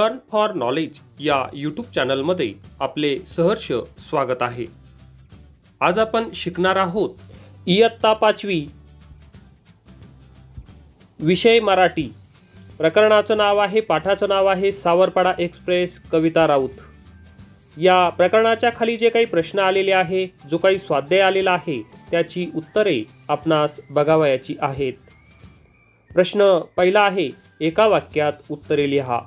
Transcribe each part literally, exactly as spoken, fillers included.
Learn for knowledge या YouTube चॅनलमध्ये आपले सहर्ष स्वागत आहे। आज आपण शिकणार आहोत इयत्ता पाचवी विषय मराठी। प्रकरणाचं नाव आहे, पाठाचं नाव आहे सावरपाडा एक्सप्रेस कविता राऊत। या प्रकरणाच्या खाली जे काही प्रश्न आलेले आहे, जो काही स्वाध्याय आलेला आहे, त्याची उत्तरे आपणास बघावयाची आहेत। प्रश्न पहिला आहे, एका वाक्यात उत्तरे लिहा।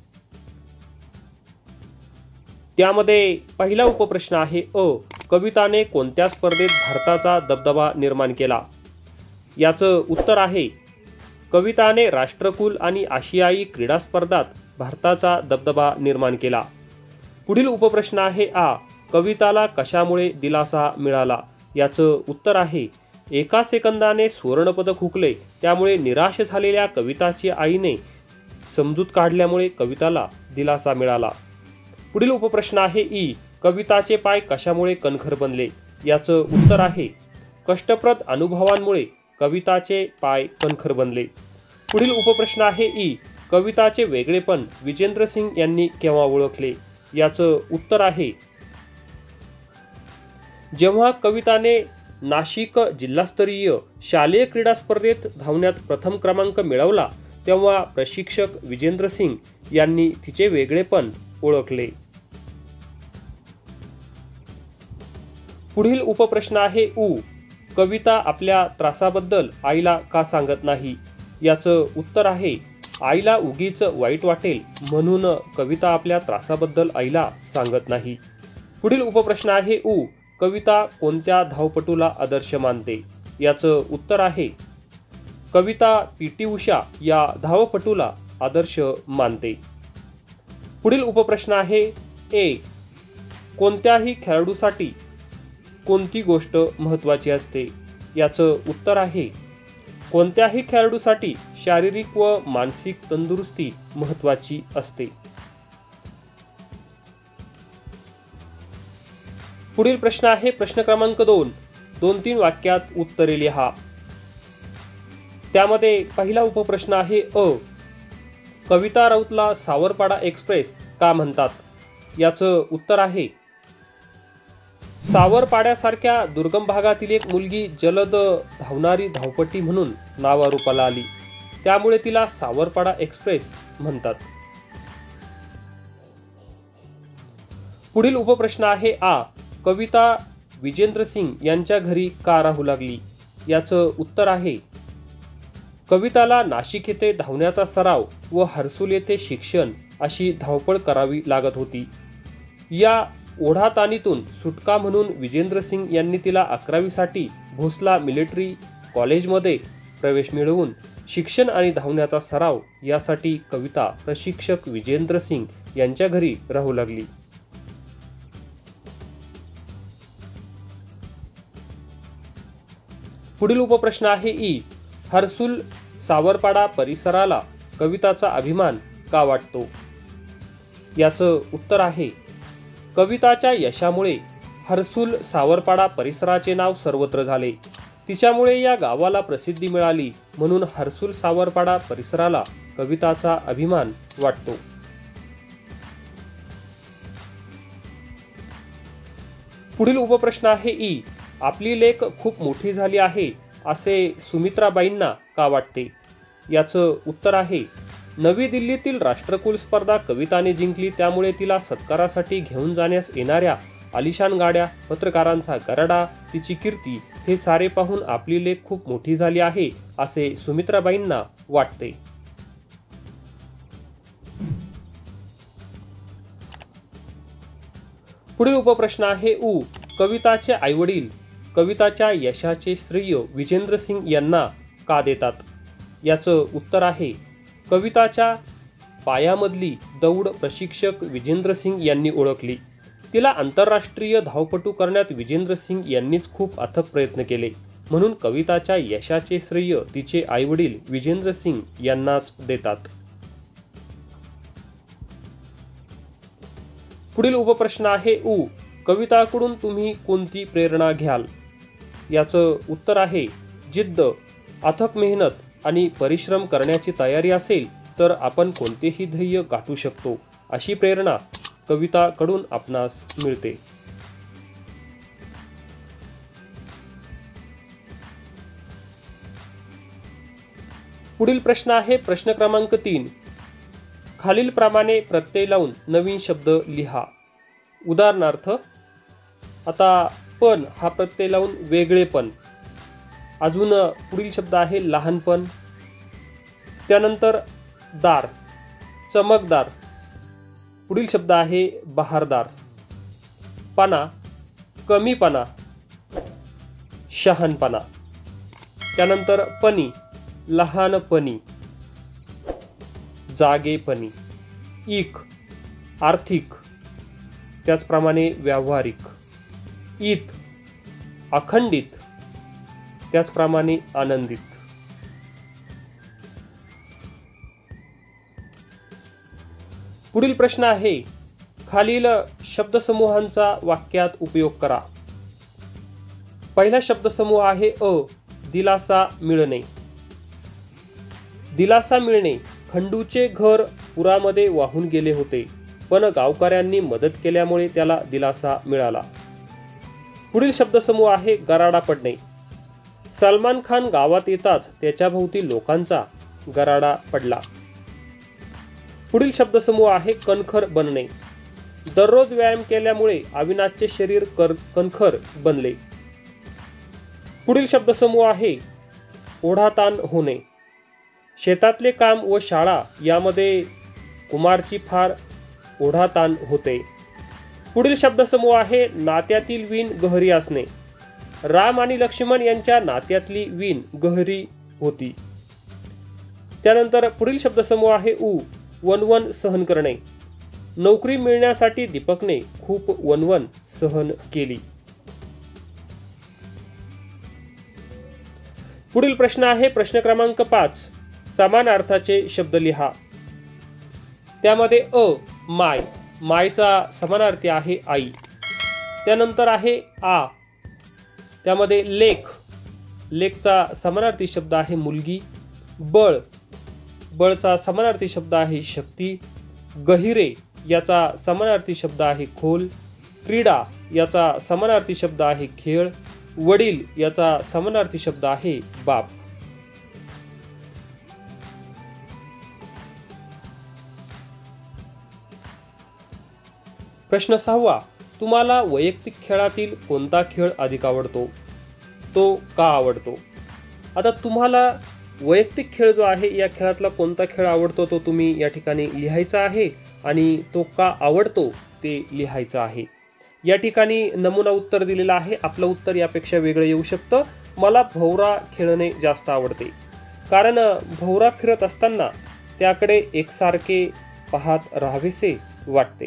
त्यामध्ये पहिला उपप्रश्न आहे अ, कविताने कोणत्या स्पर्धेत भारताचा दबदबा निर्माण केला? याचं उत्तर आहे, कविताने राष्ट्रकुल आणि आशियाई क्रीडा स्पर्धात भारताचा दबदबा निर्माण केला। पुढील उपप्रश्न आहे आ, कविताला कशामुळे दिलासा मिळाला? याचं उत्तर आहे, एका सेकंदाने सुवर्णपदक हुकले, त्यामुळे निराश झालेल्या कविताची आईने समजूत काढल्यामुळे कविताला दिलासा मिळाला। पुढील उपप्रश्न आहे ई, कविताचे पाय कशामुळे कणखर बनले? याचं उत्तर आहे, कष्टप्रद अनुभवांमुळे कविताचे पाय कणखर बनले। पुढील उपप्रश्न आहे ई, कविताचे वेगळेपण विजेंद्र सिंग यांनी केव्हा ओळखले? याचं उत्तर आहे, जेव्हा कविताने नाशिक जिल्हास्तरीय शालेय क्रीडा स्पर्धेत धावण्यात प्रथम क्रमांक मिळवला, तेव्हा प्रशिक्षक विजेंद्र सिंग यांनी तिचे वेगळेपण ओळखले। पुढील उपप्रश्न आहे उ, कविता आपल्या त्रासाबद्दल आईला का सांगत नाही? याचं उत्तर आहे, आईला उगीच वाईट वाटेल म्हणून कविता आपल्या त्रासाबद्दल आईला सांगत नाही। पुढील उपप्रश्न आहे उ, कविता कोणत्या धावपटूला आदर्श मानते? याचं उत्तर आहे, कविता पी टी उषा या धावपटूला आदर्श मानते। पुढील उपप्रश्न आहे ए, कोणत्याही खेळाडूसाठी कोणती गोष्ट महत्त्वाची असते? याचं उत्तर आहे, कोणत्याही खेळाडूसाठी शारीरिक व मानसिक तंदुरुस्ती महत्त्वाची असते। पुढील प्रश्न आहे प्रश्न क्रमांक दोन, दोन तीन वाक्यात उत्तरे लिहा। त्यामध्ये पहिला उपप्रश्न आहे अ, कविता राऊतला सावरपाडा एक्सप्रेस का म्हणतात? याचं उत्तर आहे, सावरपाड्यासारख्या दुर्गम भागातील एक मुलगी जलद धावणारी धावपट्टी म्हणून नावारूपाला आली, त्यामुळे तिला सावरपाडा एक्सप्रेस म्हणतात। पुढील उपप्रश्न आहे आ, कविता विजेंद्र सिंग यांच्या घरी का राहू लागली? याचं उत्तर आहे, कविताला नाशिक येथे धावण्याचा सराव व हर्सुल येथे शिक्षण अशी धावपळ करावी लागत होती। या ओढाताणीतून सुटका म्हणून विजेंद्र सिंग यांनी तिला अकरावीसाठी भोसला मिलिटरी कॉलेजमध्ये प्रवेश मिळवून शिक्षण आणि धावण्याचा सराव यासाठी कविता प्रशिक्षक विजेंद्र सिंग यांच्या घरी राहू लागली। पुढील उपप्रश्न आहे ई, हर्सुल सावरपाडा परिसराला कविताचा अभिमान का वाटतो? याचं उत्तर आहे, कविताच्या यशामुळे हर्सुल सावरपाडा परिसराचे नाव सर्वत्र झाले, तिच्यामुळे या गावाला प्रसिद्धी मिळाली, म्हणून हर्सुल सावरपाडा परिसराला कविताचा अभिमान वाटतो। पुढील उपप्रश्न आहे ई, आपली लेख खूप मोठी झाली आहे असे सुमित्राबाईंना का वाटते? याचं उत्तर आहे, नवी दिल्लीतील राष्ट्रकुल स्पर्धा कविताने जिंकली, त्यामुळे तिला सत्कारासाठी घेऊन जाण्यास येणाऱ्या आलिशान गाड्या, पत्रकारांचा गरडा, तिची कीर्ती हे सारे पाहून आपली लेख खूप मोठी झाली आहे असे सुमित्राबाईंना वाटते। पुढील उपप्रश्न आहे उ, कविताचे आईवडील कविताच्या यशाचे श्रेय विजेंद्र सिंग यांना का देतात? याचं उत्तर आहे, कविताच्या पायामधली दौड प्रशिक्षक विजेंद्र सिंग यांनी ओळखली, तिला आंतरराष्ट्रीय धावपटू करण्यात विजेंद्र सिंग यांनीच खूप अथक प्रयत्न केले, म्हणून कविताच्या यशाचे श्रेय तिचे आईवडील विजेंद्र सिंग यांनाच देतात। पुढील उपप्रश्न आहे उ, कविताकडून तुम्ही कोणती प्रेरणा घ्याल? याचं उत्तर आहे, जिद्द, अथक मेहनत आणि परिश्रम करण्याची तयारी असेल तर आपण कोणतेही ध्येय गाठू शकतो, अशी प्रेरणा कविताकडून आपणास मिळते. पुढील प्रश्न आहे प्रश्न क्रमांक तीन. खालील प्रमाणे प्रत्यय लावून नवीन शब्द लिहा. उदाहरणार्थ, आता पण हा प्रत्यय लावून वेगळेपण. अजून पुढील शब्द आहे लहानपण. त्यानंतर दार, चमकदार. पुढील शब्द आहे बहारदार. पणा, कमीपणा, शहाणपणा. त्यानंतर पणी, लहानपणी, जागेपणी. इक, आर्थिक. त्याचप्रमाणे व्यावहारिक. ईत, अखंडित. त्याचप्रमाणे आनंदित. पुढील प्रश्न आहे खालील शब्दसमूहांचा वाक्यात उपयोग करा. पहिला शब्दसमूह आहे अ, दिलासा मिळणे. दिलासा मिळणे. खंडूचे घर पुरामध्ये वाहून गेले होते, पण गावकऱ्यांनी मदत केल्यामुळे त्याला दिलासा मिळाला. पुढील शब्दसमूह आहे गराडा पडणे. सलमान खान गावात येताच त्याच्या भोवती लोकांचा गराडा पडला. पुढील शब्दसमूह आहे कणखर बनणे. दररोज व्यायाम केल्यामुळे अविनाशचे शरीर कणखर बनले. पुढील शब्दसमूह आहे ओढाताण होणे. शेतातले काम व शाळा यामध्ये कुमारची फार ओढाताण होते. पुढील शब्दसमूह आहे नात्यातील वीण गहरी असणे. राम आणि लक्ष्मण यांच्या नात्यातली वीण गहरी होती. त्यानंतर पुढील शब्दसमूह आहे उ, वनवन सहन करणे. नोकरी मिळण्यासाठी दीपकने खूप वनवन सहन केली. पुढील प्रश्न आहे प्रश्न क्रमांक पाच. समान अर्थाचे शब्द लिहा. त्यामध्ये अ, माय. मायचा समानार्थी आहे आई. त्यानंतर आहे आ. त्यामध्ये लेख. लेखचा समानार्थी शब्द आहे मुलगी. बळ. बळचा समानार्थी शब्द आहे शक्ती. गहिरे याचा समानार्थी शब्द आहे खोल. क्रीडा याचा समानार्थी शब्द आहे खेळ. वडील याचा समानार्थी शब्द आहे बाप. प्रश्न सहावा. तुम्हाला वैयक्तिक खेळातील कोणता खेळ अधिक आवडतो? तो का आवडतो? आता तुम्हाला वैयक्तिक खेळ जो आहे या खेळातला कोणता खेळ आवडतो तो तुम्ही या ठिकाणी लिहायचा आहे आणि तो का आवडतो ते लिहायचं आहे. या ठिकाणी नमुना उत्तर दिलेलं आहे. आपलं उत्तर यापेक्षा वेगळं येऊ शकतं. मला भोवरा खेळणे जास्त आवडते, कारण भोवरा फिरत असताना त्याकडे एकसारखे पाहत राहावेसे वाटते.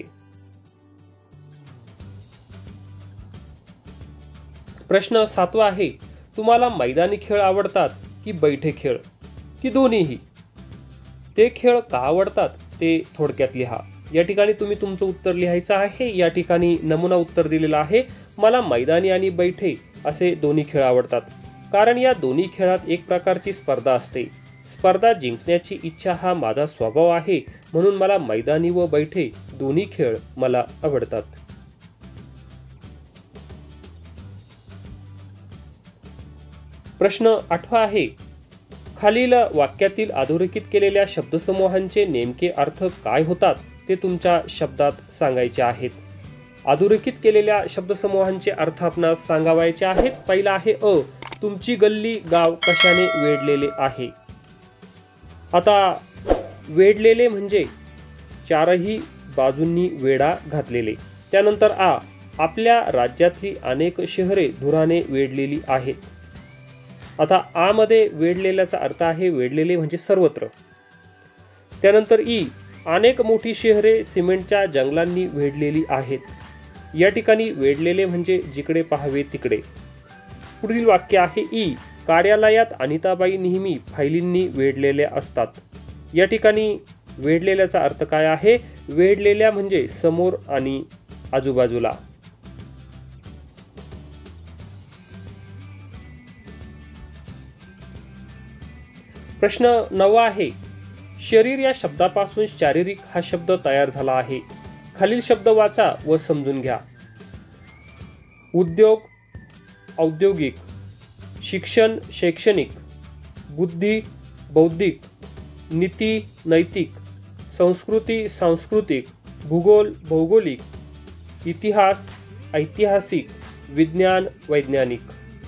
प्रश्न सातवा आहे. तुम्हाला मैदानी खेळ आवडतात की बैठे खेळ की दोन्हीही? ते खेळ का आवडतात ते थोडक्यात लिहा. या ठिकाणी तुम्ही तुमचं उत्तर लिहायचं आहे. या ठिकाणी नमुना उत्तर दिलेला आहे. मला मैदानी आणि बैठे असे दोन्ही खेळ आवडतात, कारण या दोन्ही खेळात एक प्रकारची स्पर्धा असते. स्पर्धा जिंकण्याची इच्छा हा माझा स्वभाव आहे, म्हणून मला मैदानी व बैठे दोन्ही खेळ मला आवडतात. प्रश्न आठवा आहे. खालील वाक्यातील अधोरेखित केलेल्या शब्दसमूहांचे नेमके अर्थ काय होतात ते तुमच्या शब्दात सांगायचे आहेत. अधोरेखित केलेल्या शब्दसमूहांचे अर्थ आपणास सांगावायचे आहेत. पहिला आहे अ. तुमची गल्ली गाव कशाने वेढलेले आहे? आता वेढलेले म्हणजे चारही बाजूंनी वेढा घातलेले. त्यानंतर आ. आपल्या राज्यातली अनेक शहरे धुराने वेढलेली आहेत. आता आ मध्ये वेढलेल्याचा अर्थ आहे वेढलेले म्हणजे सर्वत्र. त्यानंतर ई. अनेक मोठी शहरे सिमेंटच्या जंगलांनी वेढलेली आहेत. या ठिकाणी वेढलेले म्हणजे जिकडे पाहावे तिकडे. पुढील वाक्य आहे ई. कार्यालयात अनिताबाई नेहमी फायलींनी वेढलेल्या असतात. या ठिकाणी वेढलेल्याचा अर्थ काय आहे? वेढलेल्या म्हणजे समोर आणि आजूबाजूला. प्रश्न नववा आहे. शरीर या शब्दापासून शारीरिक हा शब्द तयार झाला आहे. खालील शब्द वाचा व समजून घ्या. उद्योग औद्योगिक, शिक्षण शैक्षणिक, बुद्धी बौद्धिक, नीती नैतिक, संस्कृती सांस्कृतिक, भूगोल भौगोलिक, इतिहास ऐतिहासिक, विज्ञान वैज्ञानिक.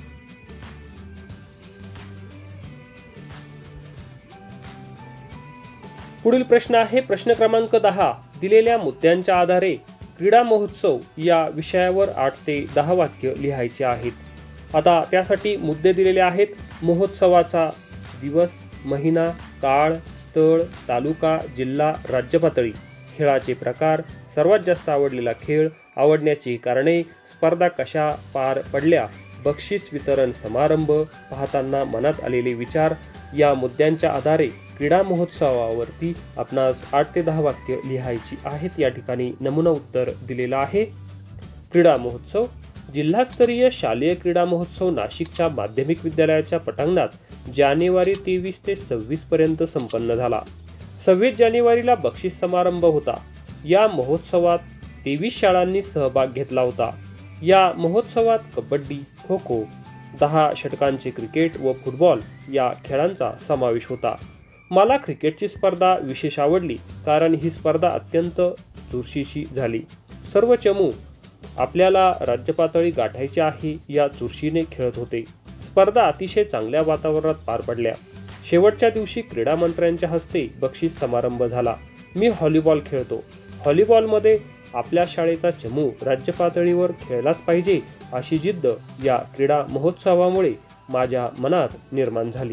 पुढील प्रश्न आहे प्रश्न क्रमांक दहा. दिलेल्या मुद्द्यांच्या आधारे क्रीडा महोत्सव या विषयावर आठ ते दहा वाक्य लिहायचे आहेत. आता त्यासाठी मुद्दे दिलेले आहेत. महोत्सवाचा दिवस, महिना, काळ, स्थळ, तालुका, जिल्हा, राज्य पातळी, खेळाचे प्रकार, सर्वात जास्त आवडलेला खेळ, आवडण्याची कारणे, स्पर्धा कशा पार पडल्या, बक्षीस वितरण समारंभ, पाहताना मनात आलेले विचार. या मुद्द्यांच्या आधारे क्रीडा महोत्सवावरती आपणास आठ ते दहा वाक्य लिहायची आहेत. या ठिकाणी नमुना उत्तर दिलेला आहे. क्रीडा महोत्सव. जिल्हास्तरीय शालेय क्रीडा महोत्सव नाशिकच्या माध्यमिक विद्यालयाच्या पटांगणात जानेवारी तेवीस ते सव्वीस पर्यंत संपन्न झाला. सव्वीस जानेवारीला बक्षीस समारंभ होता. या महोत्सवात तेवीस शाळांनी सहभाग घेतला होता. या महोत्सवात कबड्डी, खो खो, दहा षटकांचे क्रिकेट व फुटबॉल या खेळांचा समावेश होता. मला क्रिकेटची स्पर्धा विशेष आवडली कारण ही स्पर्धा अत्यंत चुरशीची झाली. सर्व चमू आपल्याला राज्य पातळी गाठायची आहे या चुरशीने खेळत होते. स्पर्धा अतिशय चांगल्या वातावरणात पार पडल्या. शेवटच्या दिवशी क्रीडा मंत्र्यांच्या हस्ते बक्षीस समारंभ झाला. मी व्हॉलीबॉल खेळतो. व्हॉलीबॉलमध्ये आपल्या शाळेचा चमू राज्य पातळीवर खेळलाच पाहिजे अशी जिद्द या क्रीडा महोत्सवामुळे माझ्या मनात निर्माण झाली.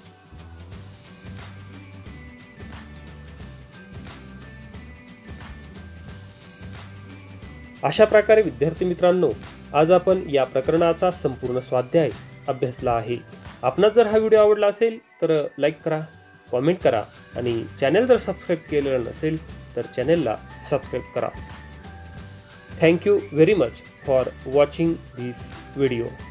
अशा प्रकारे विद्यार्थी मित्रांनो, आज आपण या प्रकरणाचा संपूर्ण स्वाध्याय अभ्यासला आहे. आपणास जर हा व्हिडिओ आवडला असेल तर लाईक करा, कॉमेंट करा आणि चॅनल जर सबस्क्राईब केलेलं नसेल तर चॅनलला सबस्क्राईब करा. Thank you very much for watching this video.